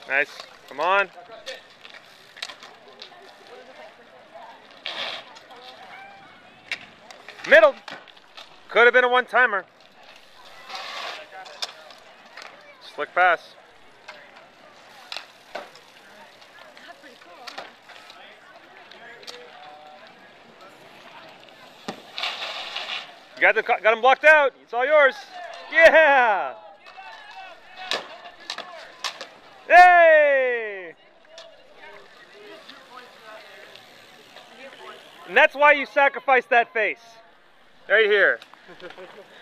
Nice. Come on. Middle. Could have been a one-timer. Slick pass. You got him blocked out. It's all yours. Yeah. Hey. And that's why you sacrificed that face. Right here.